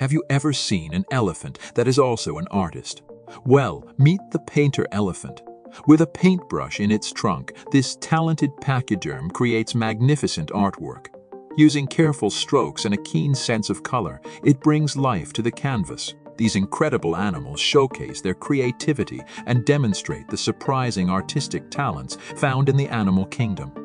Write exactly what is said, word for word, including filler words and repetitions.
Have you ever seen an elephant that is also an artist? Well, meet the painter elephant. With a paintbrush in its trunk, this talented pachyderm creates magnificent artwork. Using careful strokes and a keen sense of color, it brings life to the canvas. These incredible animals showcase their creativity and demonstrate the surprising artistic talents found in the animal kingdom.